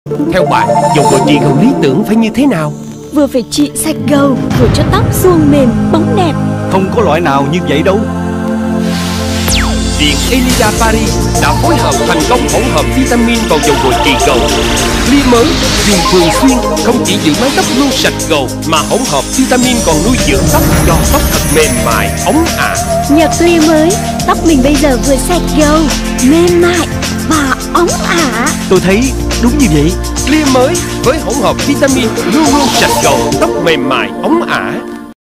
Theo bạn, dầu gội trị gầu lý tưởng phải như thế nào? Vừa phải trị sạch gầu, vừa cho tóc suông mềm, bóng đẹp. Không có loại nào như vậy đâu. Viện Elida Paris đã phối hợp thành công hỗn hợp vitamin vào dầu gội trị gầu. Lia mới dùng thường xuyên không chỉ giữ mái tóc luôn sạch gầu mà hỗn hợp vitamin còn nuôi dưỡng tóc cho tóc thật mềm mại, óng ả. Nhờ Lia mới, tóc mình bây giờ vừa sạch gầu, mềm mại và óng ả. Tôi thấy đúng như vậy. Lia mới với hỗn hợp vitamin luôn luôn sạch gầu, tóc mềm mại, óng ả.